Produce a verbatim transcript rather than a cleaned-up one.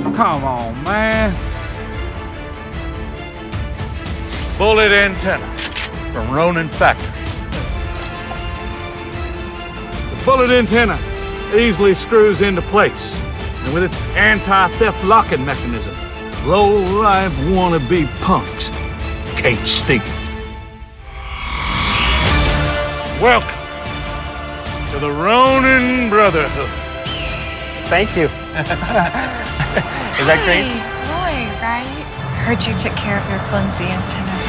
Oh, come on, man. Bullet antenna from Ronin factory. The bullet antenna easily screws into place. And with its anti-theft locking mechanism, low-life wannabe punks can't steal it. Welcome to the Ronin Brotherhood. Thank you. Is that crazy? Roy, right? Heard you took care of your flimsy antenna.